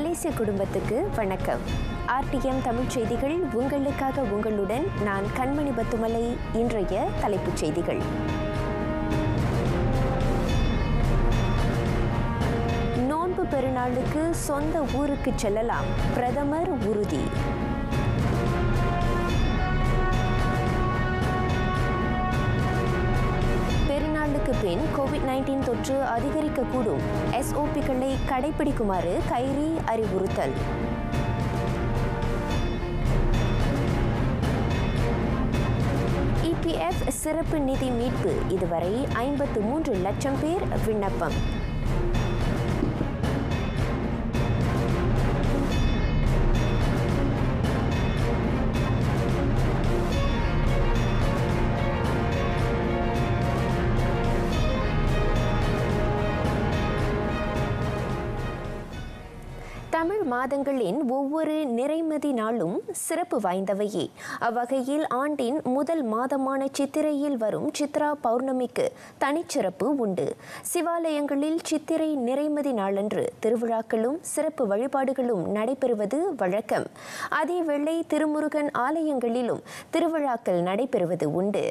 மலேசிய குடும்பத்துக்கு வணக்கம். RTM தமிழ் செய்திகள் உங்களுக்காக உங்களுடன் நான் கண்மணி பத்துமலை. இன்றைய தலைப்புச் செய்திகள். நோன்பு பெருநாளுக்கு சொந்த ஊருக்கு செல்லலாம், பிரதமர் உறுதி. பெருநாளுக்கு பின் COVID-19 தொற்று அதிகரிக்கக்கூடும், SOPகளை கடைபிடிக்குமாறு கைரி அறிவுறுத்தல். EPF சிறப்பு நிதி மீட்பு, இதுவரை 53 லட்சம் பேர் விண்ணப்பம். தமிழ் மாதங்களின் ஒவ்வொரு நிறைமதி நாளும் சிறப்பு வாய்ந்தவையே. அவ்வகையில் ஆண்டின் முதல் மாதமான சித்திரையில் வரும் சித்ரா பௌர்ணமிக்கு தனிச்சிறப்பு உண்டு. சிவாலயங்களில் சித்திரை நிறைமதி நாளன்று திருவிழாக்களும் சிறப்பு வழிபாடுகளும் நடைபெறுவது வழக்கம். அதேவேளை திருமுருகன் ஆலயங்களிலும் திருவிழாக்கள் நடைபெறுவது உண்டு.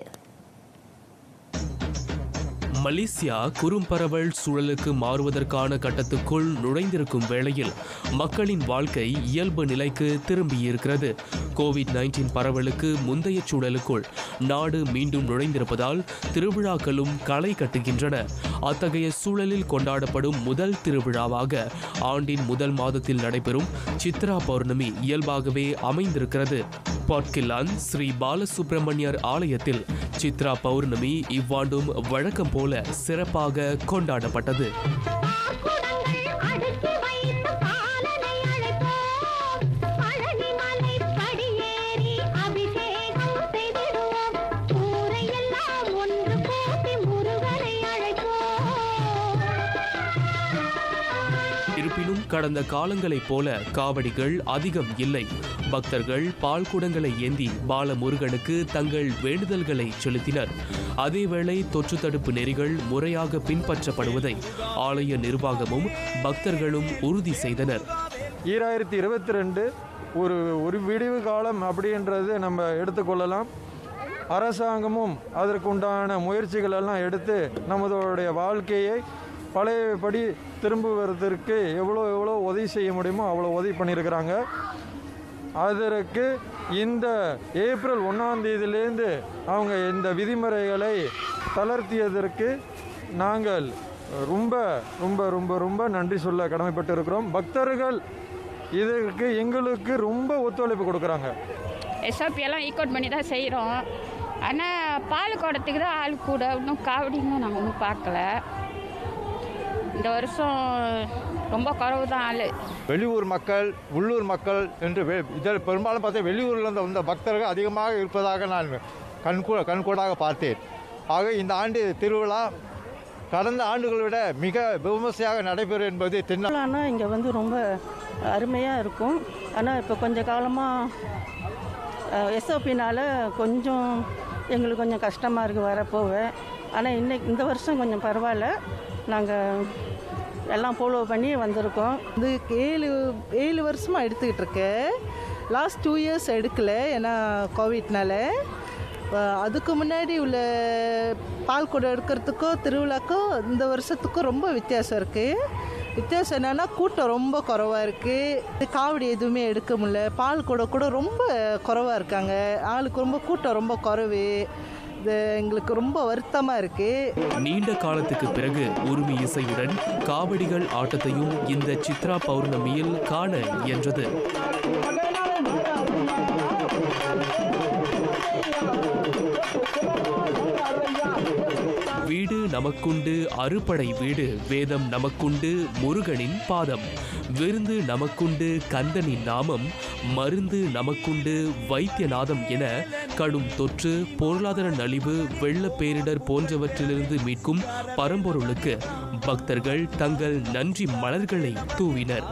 மலேசியா குறும்பரவல் சூழலுக்கு மாறுவதற்கான கட்டத்துக்குள் நுழைந்திருக்கும் வேளையில் மக்களின் வாழ்க்கை இயல்பு நிலைக்கு திரும்பியிருக்கிறது. COVID-19 பரவலுக்கு முந்தைய சூழலுக்குள் நாடு மீண்டும் நுழைந்திருப்பதால் திருவிழாக்களும் களை கட்டுகின்றன. அத்தகைய சூழலில் கொண்டாடப்படும் முதல் திருவிழாவாக ஆண்டின் முதல் மாதத்தில் நடைபெறும் சித்ரா பௌர்ணமி இயல்பாகவே அமைந்திருக்கிறது. பாட்கிலான் ஸ்ரீ பாலசுப்பிரமணியர் ஆலயத்தில் சித்ரா பௌர்ணமி இவ்வாண்டும் வழக்கம் போல சிறப்பாக கொண்டாடப்பட்டது. இருப்பினும் கடந்த காலங்களைப் போல காவடிகள் அதிகம் இல்லை. பக்தர்கள் பால் குடங்களை ஏந்தி பாலமுருகனுக்கு தங்கள் வேண்டுதல்களை செலுத்தினர். அதேவேளை தொற்று தடுப்பு நெறிகள் முறையாக பின்பற்றப்படுவதை ஆலய நிர்வாகமும் பக்தர்களும் உறுதி செய்தனர். 2022 ஒரு விடிவு காலம் அப்படின்றது நம்ம எடுத்துக்கொள்ளலாம். அரசாங்கமும் அதற்குண்டான முயற்சிகள் எல்லாம் எடுத்து நமதோடைய வாழ்க்கையை பழையபடி திரும்புவதற்கு எவ்வளோ உதவி செய்ய முடியுமோ அவ்வளோ உதவி பண்ணியிருக்கிறாங்க. அதற்கு இந்த ஏப்ரல் 1ஆம் தேதியிலேருந்து அவங்க இந்த விதிமுறைகளை தளர்த்தியதற்கு நாங்கள் ரொம்ப ரொம்ப ரொம்ப ரொம்ப நன்றி சொல்ல கடமைப்பட்டு இருக்கிறோம். பக்தர்கள் இதற்கு எங்களுக்கு ரொம்ப ஒத்துழைப்பு கொடுக்குறாங்க. எல்லாம் ஈக்குவட் பண்ணி தான் செய்கிறோம். ஆனால் பால் குடத்துக்கு தான் ஆள் கூட, இன்னும் காவடின்னு நாங்கள் ஒன்றும் பார்க்கல. இந்த வருஷம் ரொம்ப குறவு தான் ஆள். வெளியூர் மக்கள், உள்ளூர் மக்கள் என்று இதில் பெரும்பாலும் பார்த்தா வெளியூரில் வந்த பக்தர்கள் அதிகமாக இருப்பதாக நான் கண்கூடாக பார்த்தேன். ஆக இந்த ஆண்டு திருவிழா கடந்த ஆண்டுகளை விட மிக விமர்சையாக நடைபெறும் என்பது தென்னானா. இங்கே ரொம்ப அருமையாக இருக்கும். ஆனால் இப்போ கொஞ்சம் காலமாக SOPனால் கொஞ்சம் எங்களுக்கு கொஞ்சம் கஷ்டமாக இருக்குது வரப்போவேன். ஆனால் இந்த வருஷம் கொஞ்சம் பரவாயில்ல. நாங்கள் எல்லாம் ஃபாலோ பண்ணி வந்திருக்கோம். இது 7 வருஷமாக எடுத்துக்கிட்டு இருக்கேன். லாஸ்ட் 2 இயர்ஸ் எடுக்கலை, ஏன்னா கோவிட்னால. அதுக்கு முன்னாடி உள்ள பால் குடம் எடுக்கிறதுக்கோ திருவிழாக்கோ இந்த வருஷத்துக்கும் ரொம்ப வித்தியாசம் இருக்குது. வித்தியாசம் என்னென்னா கூட்டம் ரொம்ப குறைவாக இருக்குது. காவடி எதுவுமே எடுக்க முடியல. பால் குடம் கூட ரொம்ப குறைவாக இருக்காங்க. ஆளுக்கு ரொம்ப கூட்டம் ரொம்ப குறைவு. இது எங்களுக்கு ரொம்ப வருத்தமாக இருக்குது. நீண்ட காலத்துக்கு பிறகு உரிமை இசையுடன் காவடிகள் ஆட்டத்தையும் இந்த சித்ரா பௌர்ணமியில் காண இயன்றது. வீடு நமக்குண்டு அறுபடை வீடு, வேதம் நமக்குண்டு முருகனின் பாதம், விருந்து நமக்குண்டு கந்தனின் நாமம், மருந்து நமக்குண்டு வைத்தியநாதம் என கடும் தொற்று, பொருளாதார நலிவு, வெள்ள பேரிடர் போன்றவற்றிலிருந்து மீட்கும் பரம்பொருளுக்கு பக்தர்கள் தங்கள் நன்றி மலர்களை தூவினர்.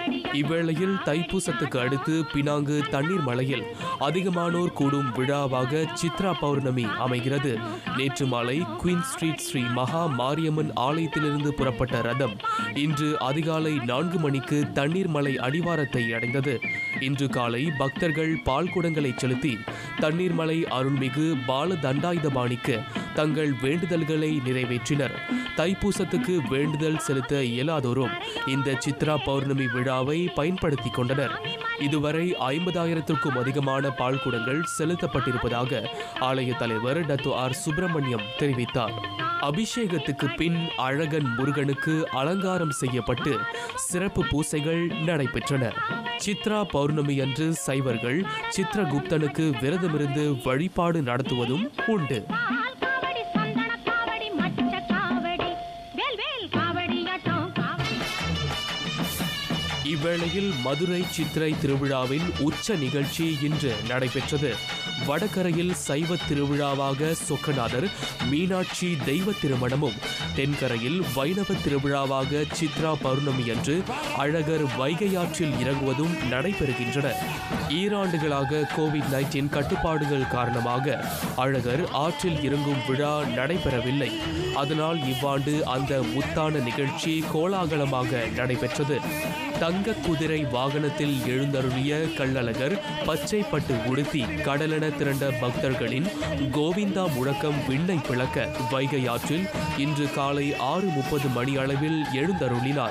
இவ்வேளையில் தைப்பூசத்துக்கு அடுத்து பினாங்கு தண்ணீர் மலையில் அதிகமானோர் கூடும் விழாவாக சித்ரா பௌர்ணமி அமைகிறது. நேற்று மாலை குயின் ஸ்ட்ரீட் ஸ்ரீ மகா மாரியம்மன் ஆலயத்திலிருந்து புறப்பட்ட ரதம் இன்று அதிகாலை 4 மணிக்கு தண்ணீர் மலை அடிவாரத்தை அடைந்தது. இன்று காலை பக்தர்கள் பால் குடங்களை செலுத்தி தண்ணீர் மலை அருள்மிகு பால தண்டாயுதபாணிக்கு தங்கள் வேண்டுதல்களை நிறைவேற்றினர். தைப்பூசத்துக்கு வேண்டுதல் செலுத்த இயலாதோரும் இந்த சித்ரா பௌர்ணமி விழாவை பயன்படுத்திக் கொண்டனர். இதுவரை 50,000க்கும் அதிகமான பால் குடங்கள் செலுத்தப்பட்டிருப்பதாக ஆலய தலைவர் டத்து ஆர் சுப்பிரமணியம் தெரிவித்தார். அபிஷேகத்துக்கு பின் அழகன் முருகனுக்கு அலங்காரம் செய்யப்பட்டு சிறப்பு பூசைகள் நடைபெற்றன. சித்ரா பௌர்ணமி அன்று சைவர்கள் சித்ரகுப்தனுக்கு விரதமிருந்து வழிபாடு நடத்துவதும் உண்டு. இவ்வேளையில் மதுரை சித்திரை திருவிழாவின் உச்ச நிகழ்ச்சி இன்று நடைபெற்றது. வடகரையில் சைவ திருவிழாவாக சொக்கநாதர் மீனாட்சி தெய்வ திருமணமும், தென்கரையில் வைணவ திருவிழாவாக சித்ரா பௌர்ணமி அன்று அழகர் வைகையாற்றில் இறங்குவதும் நடைபெறுகின்றன. ஈராண்டுகளாக கோவிட்-19 கட்டுப்பாடுகள் காரணமாக அழகர் ஆற்றில் இறங்கும் விழா நடைபெறவில்லை. அதனால் இவ்வாண்டு அந்த முத்தான நிகழ்ச்சி கோலாகலமாக நடைபெற்றது. தங்க குதிரை வாகனத்தில் எழுந்தருளிய கள்ளழகர் பச்சை பட்டு உடுத்தி கடலென திரண்ட பக்தர்களின் கோவிந்தா முழக்கம் விண்ணை பிளக்க வைகை ஆற்றில் இன்று காலை 6:30 மணி அளவில் எழுந்தருளினார்.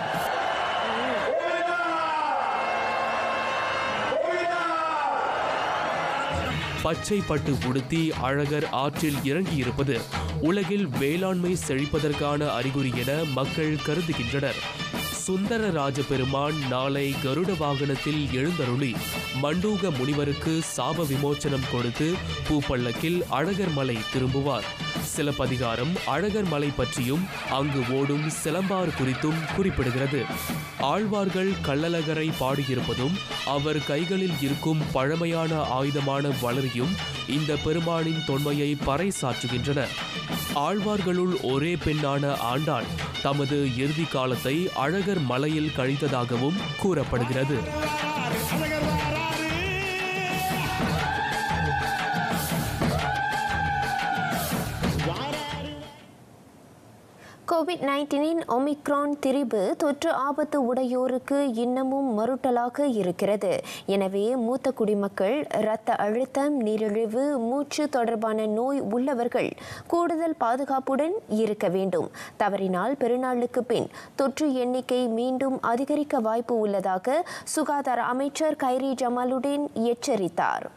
பச்சை பட்டு உடுத்தி அழகர் ஆற்றில் இறங்கியிருப்பது உலகில் வேளாண்மை செழிப்பதற்கான அறிகுறி என மக்கள் கருதுகின்றனர். சுந்தரராஜ பெருமான் நாளை கருட வாகனத்தில் எழுந்தருளி மண்டூக முனிவருக்கு சாப விமோச்சனம் கொடுத்து பூப்பள்ளக்கில் அழகர் மலை திரும்புவார். சிலப்பதிகாரம் அழகர் மலை பற்றியும் அங்கு ஓடும் சிலம்பாறு குறித்தும் குறிப்பிடுகிறது. ஆழ்வார்கள் கள்ளழகரை பாடியிருப்பதும் அவர் கைகளில் இருக்கும் பழமையான ஆயுதமான வளரியும் இந்த பெருமானின் தொன்மையை பறைசாற்றுகின்றன. ஆழ்வார்களுள் ஒரே பெண்ணான ஆண்டாள் தமது இறுதி காலத்தை அழகர் மலையில் கழித்ததாகவும் கூறப்படுகிறது. கோவிட்-19 ஒமிக்ரான் திரிபு தொற்று ஆபத்து உடையோருக்கு இன்னமும் மறுட்டலாக இருக்கிறது. எனவே மூத்த குடிமக்கள், இரத்த அழுத்தம், நீரிழிவு, மூச்சு தொடர்பான நோய் உள்ளவர்கள் கூடுதல் பாதுகாப்புடன் இருக்க வேண்டும். தவறினால் பெருநாளுக்கு பின் தொற்று எண்ணிக்கை மீண்டும் அதிகரிக்க வாய்ப்பு உள்ளதாக சுகாதார அமைச்சர் கைரி ஜமாலுடன் எச்சரித்தார்.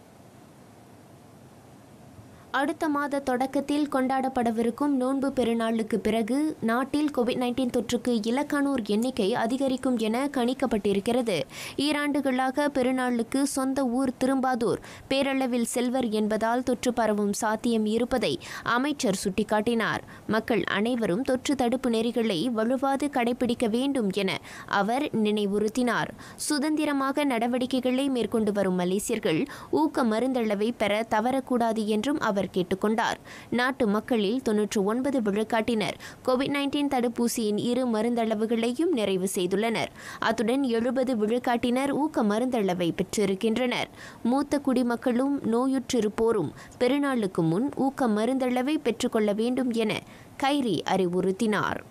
அடுத்த மாத தொடக்கத்தில் கொண்டாடப்படவிருக்கும் நோன்பு பெருநாளுக்கு பிறகு நாட்டில் கோவிட்-19 தொற்றுக்கு இலக்கானோர் எண்ணிக்கை அதிகரிக்கும் என கணிக்கப்பட்டிருக்கிறது. ஈராண்டுகளாக பெருநாளுக்கு சொந்த ஊர் திரும்பாதோர் பேரளவில் செல்வர் என்பதால் தொற்று பரவும் சாத்தியம் இருப்பதை அமைச்சர் சுட்டிக்காட்டினார். மக்கள் அனைவரும் தொற்று தடுப்பு நெறிகளை வலுவாது கடைபிடிக்க வேண்டும் என அவர் நினைவுறுத்தினார். சுதந்திரமாக நடவடிக்கைகளை மேற்கொண்டு வரும் மலேசியர்கள் ஊக்க மருந்தளவை பெற தவறக்கூடாது என்றும் அவர் கேட்டுக்கொண்டார். நாட்டு மக்களில் 99 விழுக்காட்டினர் கோவிட்-19 தடுப்பூசியின் 2 மருந்தளவுகளையும் நிறைவு செய்துள்ளனர். அத்துடன் 70 விழுக்காட்டினர் ஊக்க மருந்தளவை பெற்றிருக்கின்றனர். மூத்த குடிமக்களும் நோயுற்றிருப்போரும் பெருநாளுக்கு முன் ஊக்க மருந்தளவை பெற்றுக்கொள்ள வேண்டும் என கைரி அறிவுறுத்தினார்.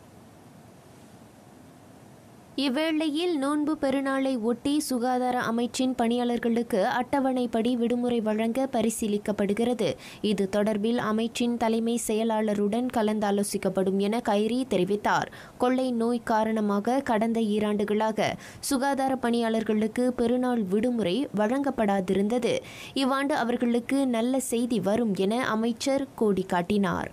இவ்வேளையில் நோன்பு பெருநாளை ஒட்டி சுகாதார அமைச்சின் பணியாளர்களுக்கு அட்டவணைப்படி விடுமுறை வழங்க பரிசீலிக்கப்படுகிறது. இது தொடர்பில் அமைச்சின் தலைமை செயலாளருடன் கலந்தாலோசிக்கப்படும் என கைரி தெரிவித்தார். கொள்ளை நோய் காரணமாக கடந்த 2 ஆண்டுகளாக சுகாதார பணியாளர்களுக்கு பெருநாள் விடுமுறை வழங்கப்படாதிருந்தது. இவ்வாண்டு அவர்களுக்கு நல்ல செய்தி வரும் என அமைச்சர் கோடி காட்டினார்.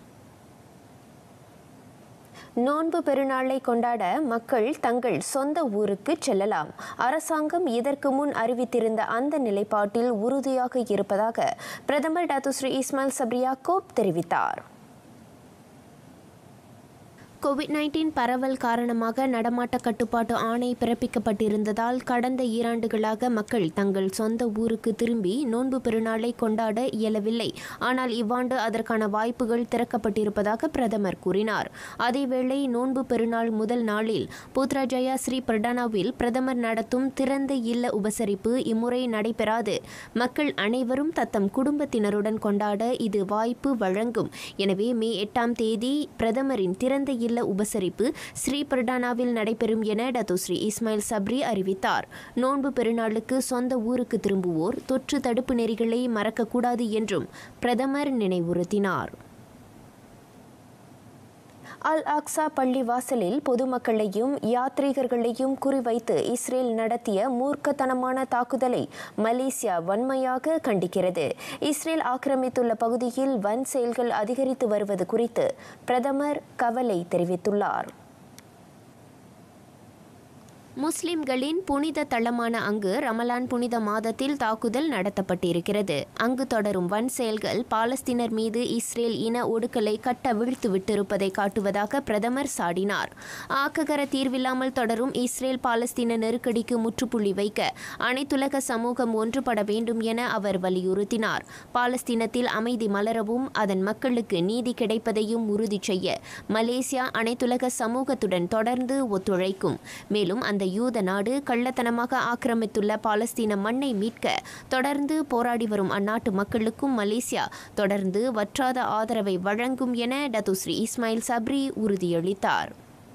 நோன்பு பெருநாளை கொண்டாட மக்கள் தங்கள் சொந்த ஊருக்கு செல்லலாம். அரசாங்கம் இதற்கு முன் அறிவித்திருந்த அந்த நிலைப்பாட்டில் உறுதியாக இருப்பதாக பிரதமர் doctor Sri Ismail Sabri Yaakob தெரிவித்தார். கோவிட்-19 பரவல் காரணமாக நடமாட்ட கட்டுப்பாட்டு ஆணை பிறப்பிக்கப்பட்டிருந்ததால் கடந்த 2 ஆண்டுகளாக மக்கள் தங்கள் சொந்த ஊருக்கு திரும்பி நோன்பு பெருநாளை கொண்டாட இயலவில்லை. ஆனால் இவ்வாண்டு அதற்கான வாய்ப்புகள் திறக்கப்பட்டிருப்பதாக பிரதமர் கூறினார். அதேவேளை நோன்பு பெருநாள் முதல் நாளில் புத்ராஜயா ஸ்ரீ பிரடானாவில் பிரதமர் நடத்தும் திறந்த இல்ல உபசரிப்பு இம்முறை நடைபெறாது. மக்கள் அனைவரும் தத்தம் குடும்பத்தினருடன் கொண்டாட இது வாய்ப்பு வழங்கும். எனவே மே 8ஆம் தேதி பிரதமரின் திறந்த இல்ல உபசரிப்பு ஸ்ரீ பிரடானாவில் நடைபெறும் என டத்தோஸ்ரீ இஸ்மாயில் சப்ரி அறிவித்தார். நோன்பு பெருநாளுக்கு சொந்த ஊருக்கு திரும்புவோர் தொற்று தடுப்பு நெறிகளை மறக்கக்கூடாது என்றும் பிரதமர் நினைவுறுத்தினார். அல் அக்ஸா பள்ளி வாசலில் பொதுமக்களையும் யாத்ரீகர்களையும் குறிவைத்து இஸ்ரேல் நடத்திய மூர்க்கத்தனமான தாக்குதலை மலேசியா வன்மையாக கண்டிக்கிறது. இஸ்ரேல் ஆக்கிரமித்துள்ள பகுதியில் வன் செயல்கள் அதிகரித்து வருவது குறித்து பிரதமர் கவலை தெரிவித்துள்ளார். முஸ்லிம்களின் புனித தளமான அங்கு ரமலான் புனித மாதத்தில் தாக்குதல் நடத்தப்பட்டிருக்கிறது. அங்கு தொடரும் வன் செயல்கள் பாலஸ்தீனர் மீது இஸ்ரேல் இன ஒடுக்கலை கட்டவிழ்த்து விட்டிருப்பதை காட்டுவதாக பிரதமர் சாடினார். ஆக்ககர தீர்வில்லாமல் தொடரும் இஸ்ரேல் பாலஸ்தீன நெருக்கடிக்கு முற்றுப்புள்ளி வைக்க அனைத்துலக சமூகம் ஒன்றுபட வேண்டும் என அவர் வலியுறுத்தினார். பாலஸ்தீனத்தில் அமைதி மலரவும் அதன் மக்களுக்கு நீதி கிடைப்பதையும் உறுதி செய்ய மலேசியா அனைத்துலக சமூகத்துடன் தொடர்ந்து ஒத்துழைக்கும். மேலும் அந்த யூத நாடு கள்ளத்தனமாக ஆக்கிரமித்துள்ள பாலஸ்தீன மண்ணை மீட்க தொடர்ந்து போராடி வரும் அந்நாட்டு மக்களுக்கும் மலேசியா தொடர்ந்து வற்றாத ஆதரவை வழங்கும் என டத்தோஸ்ரீ இஸ்மாயில் சப்ரி உறுதியளித்தார்.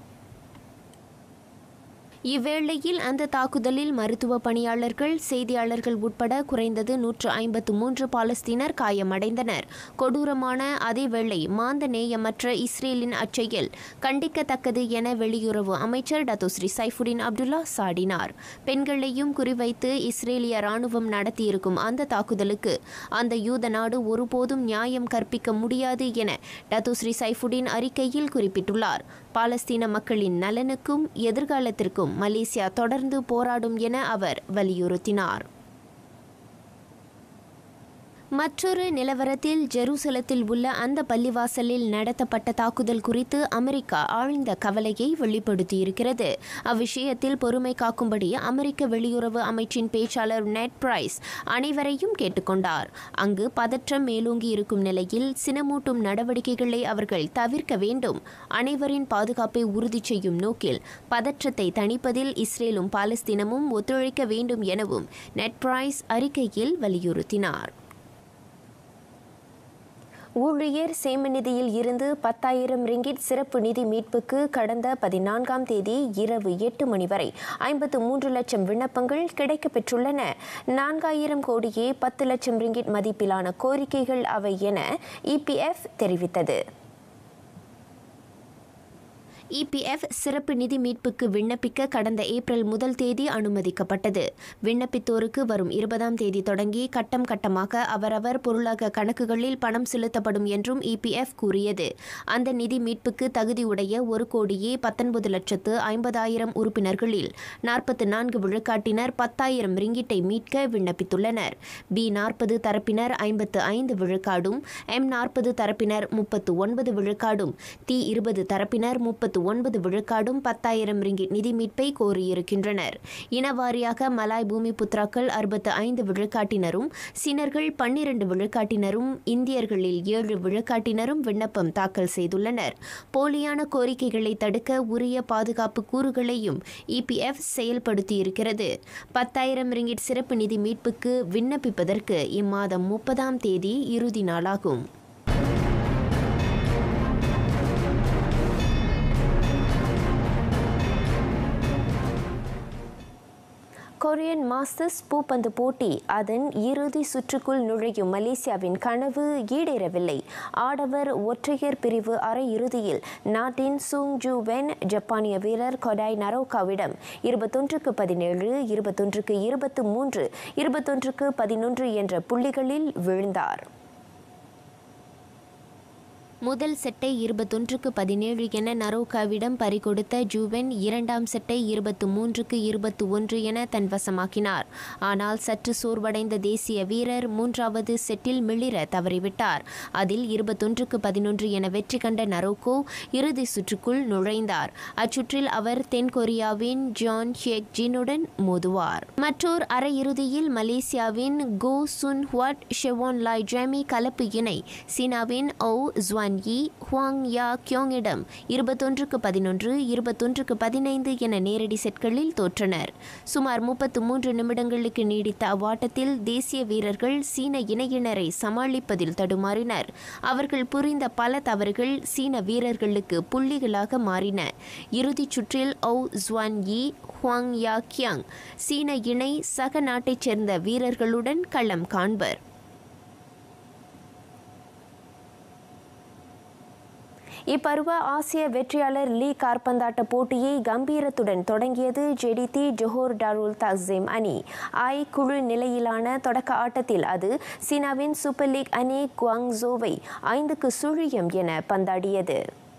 இவ்வேளையில் அந்த தாக்குதலில் மருத்துவ பணியாளர்கள், செய்தியாளர்கள் உட்பட குறைந்தது 153 பாலஸ்தீனர் காயமடைந்தனர். கொடூரமான அதேவேளை மாந்த நேயமற்ற இஸ்ரேலின் அச்செயல் கண்டிக்கத்தக்கது என வெளியுறவு அமைச்சர் டத்தோஸ்ரீ சைஃபுடின் அப்துல்லா சாடினார். பெண்களையும் குறிவைத்து இஸ்ரேலிய ராணுவம் நடத்தியிருக்கும் அந்த தாக்குதலுக்கு அந்த யூத நாடு ஒருபோதும் நியாயம் கற்பிக்க முடியாது என டத்தோஸ்ரீ சைஃபுடின் அறிக்கையில் குறிப்பிட்டுள்ளார். பாலஸ்தீன மக்களின் நலனுக்கும் எதிர்காலத்திற்கும் மலேசியா தொடர்ந்து போராடும் என அவர் வலியுறுத்தினார். மற்றொரு நிலவரத்தில் ஜெருசலத்தில் உள்ள அந்த பள்ளிவாசலில் நடத்தப்பட்ட தாக்குதல் குறித்து அமெரிக்கா ஆழ்ந்த கவலையை வெளிப்படுத்தியிருக்கிறது. அவ்விஷயத்தில் பொறுமை காக்கும்படி அமெரிக்க வெளியுறவு அமைச்சின் பேச்சாளர் நெட் பிரைஸ் அனைவரையும் கேட்டுக்கொண்டார். அங்கு பதற்றம் மேலோங்கி இருக்கும் நிலையில் சினமூட்டும் நடவடிக்கைகளை அவர்கள் தவிர்க்க வேண்டும். அனைவரின் பாதுகாப்பை உறுதி செய்யும் நோக்கில் பதற்றத்தை தணிப்பதில் இஸ்ரேலும் பாலஸ்தீனமும் ஒத்துழைக்க வேண்டும் எனவும் நெட் பிரைஸ் அறிக்கையில் வலியுறுத்தினார். ஊழியர் சேம நிதியில் இருந்து 10,000 ரிங்கிட் சிறப்பு நிதி மீட்புக்கு கடந்த 14ஆம் தேதி இரவு 8 மணி வரை 53 லட்சம் விண்ணப்பங்கள் கிடைக்கப்பெற்றுள்ளன. 4,000 கோடியே 10 லட்சம் ரிங்கிட் மதிப்பிலான கோரிக்கைகள் அவை என EPF தெரிவித்தது. EPF சிறப்பு நிதி மீட்புக்கு விண்ணப்பிக்க கடந்த ஏப்ரல் 1 தேதி அனுமதிக்கப்பட்டது. விண்ணப்பித்தோருக்கு வரும் 20ஆம் தேதி தொடங்கி கட்டம் கட்டமாக அவரவர் பொருளாக கணக்குகளில் பணம் செலுத்தப்படும் என்றும் EPF கூறியது. அந்த நிதி மீட்புக்கு தகுதியுடைய 1,19,50,000 உறுப்பினர்களில் 44 விழுக்காட்டினர் 10,000 ரிங்கிட்டை மீட்க விண்ணப்பித்துள்ளனர். B40 தரப்பினர் 55 விழுக்காடும், M40 தரப்பினர் 39 விழுக்காடும், T20 தரப்பினர் 39 விழுக்காடும் 10,000 ரிங்கிட் நிதி மீட்பை கோரியிருக்கின்றனர். இனவாரியாக மலாய் பூமி புத்ராக்கள் 65 விழுக்காட்டினரும், சீனர்கள் 12 விழுக்காட்டினரும், இந்தியர்களில் 7 விழுக்காட்டினரும் விண்ணப்பம் தாக்கல் செய்துள்ளனர். போலியான கோரிக்கைகளை தடுக்க உரிய பாதுகாப்பு கூறுகளையும் EPF செயல்படுத்தியிருக்கிறது. 10,000 ரிங்கிட் சிறப்பு நிதி மீட்புக்கு விண்ணப்பிப்பதற்கு இம்மாதம் 30ஆம் தேதி இறுதி நாளாகும். கொரியன் மாஸ்டர்ஸ் பூப்பந்து போட்டி அதன் இறுதி சுற்றுக்குள் நுழையும் மலேசியாவின் கனவு ஈடேறவில்லை. ஆடவர் ஒற்றையர் பிரிவு அரையிறுதியில் நாட்டின் சூங் ஜூ வென் ஜப்பானிய வீரர் கொடாய் நரோகாவிடம் 21-17, 21-23, 21-11 என்ற புள்ளிகளில் வீழ்ந்தார். முதல் செட்டை 21-17 என நரோக்காவிடம் பறிகொடுத்த ஜூவென் இரண்டாம் செட்டை 23-21 என தன்வசமாக்கினார். ஆனால் சற்று சோர்வடைந்த தேசிய வீரர் மூன்றாவது செட்டில் மிளிர தவறிவிட்டார். அதில் 21-11 என வெற்றி கண்ட நரோக்கோ இறுதி சுற்றுக்குள் நுழைந்தார். அச்சுற்றில் அவர் தென்கொரியாவின் ஜான் ஹியக் ஜினுடன் மோதுவார். மற்றொரு அரையிறுதியில் மலேசியாவின் கோ சுன் ஹுவாட் ஷெவான் லாய் ஜாமி கலப்பு இணை சீனாவின் ஓ ஜுவான் யி ஹுவாங் யா கியோங்கிடம் 21-11, 21-15 என நேரடி செட்களில் தோற்றனர். சுமார் 33 நிமிடங்களுக்கு நீடித்த அவ்வாட்டத்தில் தேசிய வீரர்கள் சீன இணையினரை சமாளிப்பதில் தடுமாறினர். அவர்கள் புரிந்த பல தவறுகள் சீன வீரர்களுக்கு புள்ளிகளாக மாறின. இறுதிச் சுற்றில் ஓ ஜுவான் யி ஹுவாங் யா கியாங் சீன இணை சக நாட்டைச் சேர்ந்த வீரர்களுடன் களம் காண்பர். இப்பருவ ஆசிய வெற்றியாளர் லீக் காற்பந்தாட்ட போட்டியை கம்பீரத்துடன் தொடங்கியது ஜெடிதி ஜோஹர் டாருல் தக்ஸிம் அணி. குழு நிலையிலான தொடக்க ஆட்டத்தில் அது சீனாவின் சூப்பர் லீக் அணி குவாங்சோவை 5-0 என பந்தாடியது.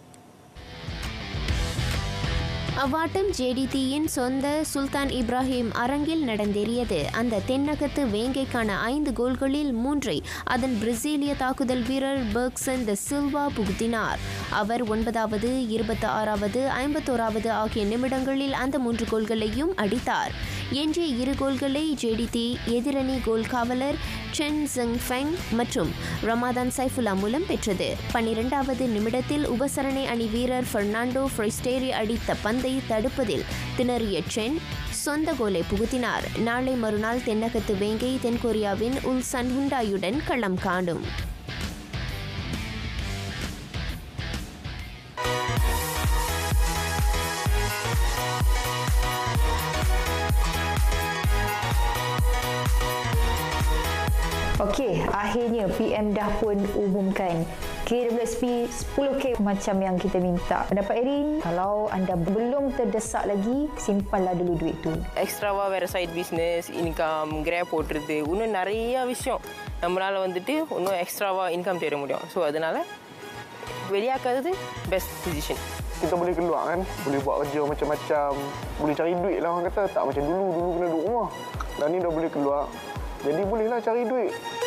அவ்வாட்டம் ஜேடிடியின் சொந்த சுல்தான் இப்ராஹிம் அரங்கில் நடந்தேறியது. அந்த தென்னகத்து வேங்கைக்கான 5 கோல்களில் 3 அதன் பிரேசிலிய தாக்குதல் வீரர் பெர்க்சன் த சில்வா புகுத்தினார். அவர் 9வது, 26வது, 51வது ஆகிய நிமிடங்களில் அந்த 3 கோல்களையும் அடித்தார். எஞ்சிய 2 கோல்களை ஜேடிடி எதிரணி கோல் காவலர் சென் ஜங் ஃபெங் மற்றும் ரமாதான் சைஃபுல்லா மூலம் பெற்றது. 12வது நிமிடத்தில் உபசரணை அணி வீரர் பெர்னாண்டோ ஃப்ரைஸ்டேரி அடித்த பந்தை தடுப்பதில் திணறிய சென் சொந்த கோலை புகுத்தினார். நாளை மறுநாள் தென்னகத்து வேங்கை தென்கொரியாவின் உல்சன் ஹுண்டாயுடன் களம் காணும். Okey, akhirnya PM dah pun umumkan KWSP 10K macam yang kita minta. Pendapat Erin, kalau anda belum terdesak lagi, simpanlah dulu duit tu. எக்ஸ்ட்ராவாக வேறு சைட் பிஸ்னஸ், இன்கம், கிரேப் போட்டுறது, இன்னும் நிறைய விஷயம் நம்மளால் வந்துட்டு இன்னும் எக்ஸ்ட்ராவாக இன்கம் தேட முடியும். ஸோ அதனால் வெளியாக்காதது best decision. Kita boleh keluar kan, boleh buat kerja macam-macam, boleh cari duit lah orang kata. Tak macam dulu kena duduk rumah. Dan ni dah boleh keluar. Jadi bolehlah cari duit.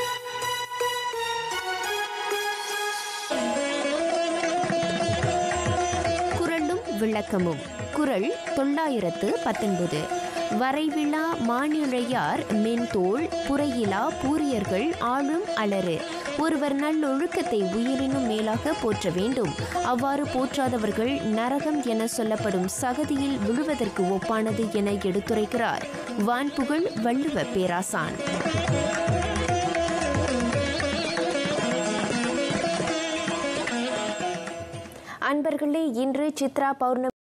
குரலும் விளக்கமும். குரல் 919. வரைவிழா மானிழையார் மென்தோள் புறையிலா பூரியர்கள் ஆளும் அலறு. ஒருவர் நல்லொழுக்கத்தை உயிரினும் மேலாக போற்ற வேண்டும். அவ்வாறு போற்றாதவர்கள் நரகம் என சொல்லப்படும் சகதியில் விழுவதற்கு ஒப்பானது என எடுத்துரைக்கிறார் வான்புகழ் வள்ளுவ பேராசான். அன்பர்களே, இன்று சித்ரா பௌர்ணமி